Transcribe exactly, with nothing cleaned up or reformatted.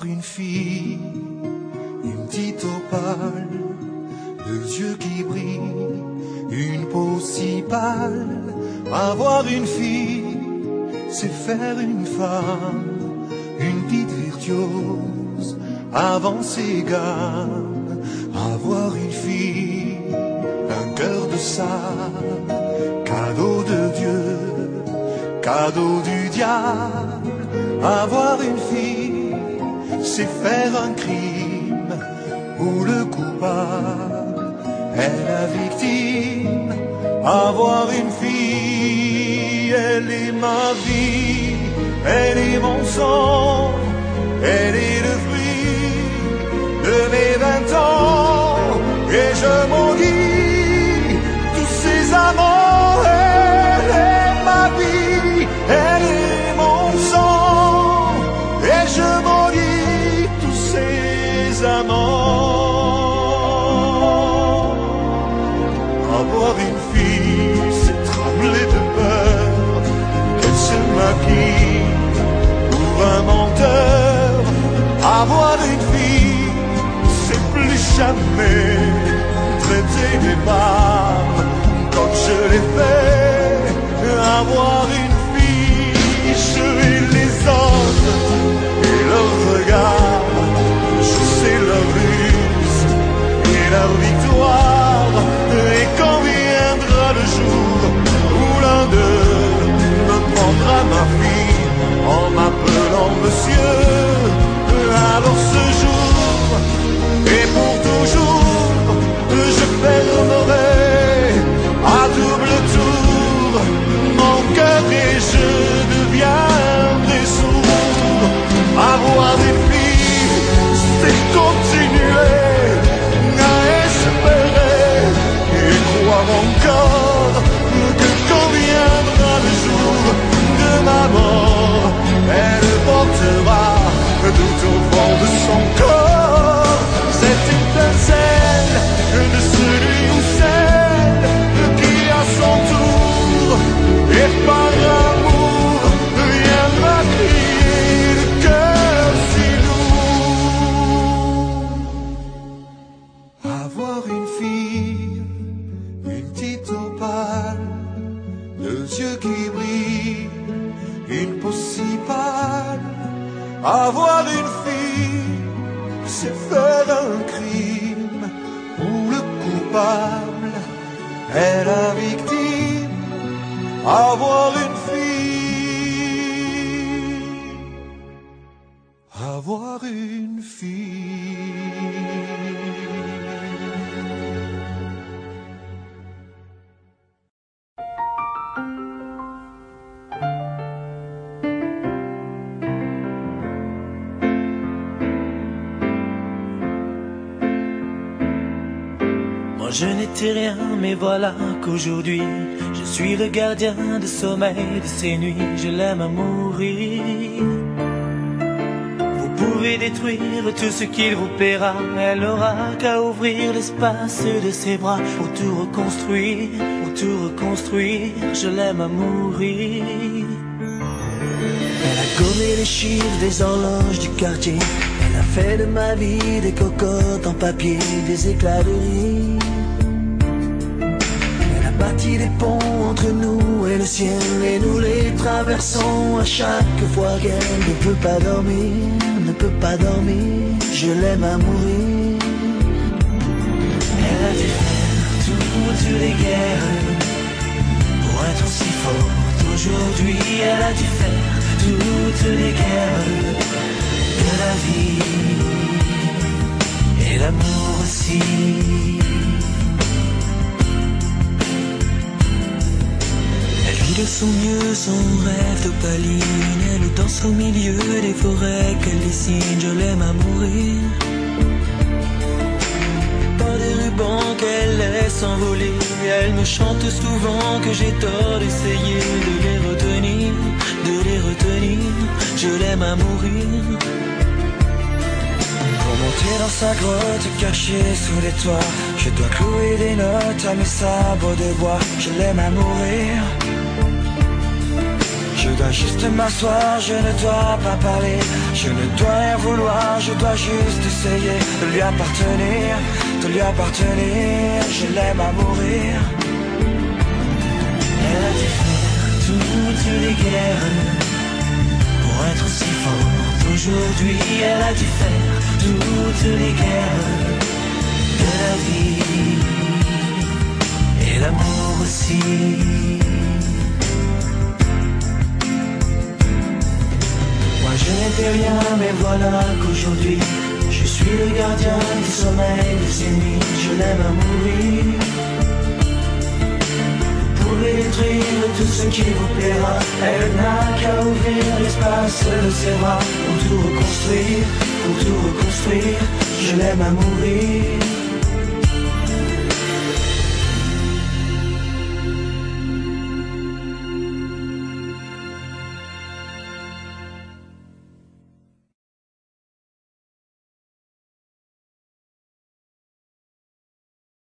Avoir une fille, une petite opale, deux yeux qui brillent, une peau si pâle. Avoir une fille, c'est faire une femme, une petite virtuose, avancer gamme. Avoir une fille, un cœur de sable, cadeau de Dieu, cadeau du diable. Avoir une fille, c'est faire un crime où le coupable est la victime. Avoir une fille, elle est ma vie, elle est mon sang, elle est le fruit de mes vingt ans. Et je maudis tous ces amants. Elle est ma vie, elle est mon sang, et je maudis tous ces amants. Avoir une fille, c'est trembler de peur qu'elle se maquille pour un menteur. Avoir une fille, c'est plus jamais traiter les barres comme je l'ai fait. Avoir une fille, je hais les hommes et leurs regards, je sais leur ruse et leur victoire. Et quand viendra le jour où l'un d'eux me prendra ma fille en m'appelant monsieur, alors ce jour et pour toujours je fermerai à double tour mon cœur et je deviendrai sourd. Avoir des filles, c'est continuer à espérer et croire encore que quand viendra le jour de ma mort, elle portera tout au fond de son corps cette étincelle de celui ou celle qui à son tour et par amour viendra crier le cœur si lourd. Avoir une fille, une petite opale, deux yeux qui brillent, une peau si pâle. Avoir une fille, c'est faire un crime où le coupable est la victime. Avoir une fille, avoir une fille. Je n'étais rien, mais voilà qu'aujourd'hui je suis le gardien de sommeil de ces nuits. Je l'aime à mourir. Vous pouvez détruire tout ce qu'il vous paiera, elle n'aura qu'à ouvrir l'espace de ses bras pour tout reconstruire, pour tout reconstruire. Je l'aime à mourir. Elle a gommé les chiffres des horloges du quartier. Elle a fait de ma vie des cocottes en papier, des éclats de rire. Bâti des ponts entre nous et le ciel, et nous les traversons à chaque fois qu'elle ne peut pas dormir, ne peut pas dormir. Je l'aime à mourir. Elle a dû faire toutes les guerres pour être aussi forte aujourd'hui. Elle a dû faire toutes les guerres de la vie et l'amour aussi. De son mieux, son rêve d'opaline, elle danse au milieu des forêts qu'elle dessine. Je l'aime à mourir. Par des rubans qu'elle laisse envoler, elle me chante souvent que j'ai tort d'essayer de les retenir, de les retenir. Je l'aime à mourir. Pour monter dans sa grotte cachée sous les toits, je dois clouer des notes à mes sabres de bois. Je l'aime à mourir. Je dois juste m'asseoir, je ne dois pas parler. Je ne dois rien vouloir, je dois juste essayer de lui appartenir, de lui appartenir. Je l'aime à mourir. Elle a dû faire toutes les guerres pour être si forte aujourd'hui. Elle a dû faire toutes les guerres de la vie et l'amour aussi. Moi je n'étais rien, mais voilà qu'aujourd'hui je suis le gardien du sommeil des ennemis. Je l'aime à mourir. Vous pouvez détruire tout ce qui vous plaira. Elle n'a qu'à ouvrir l'espace de ses bras pour tout reconstruire, pour tout reconstruire. Je l'aime à mourir.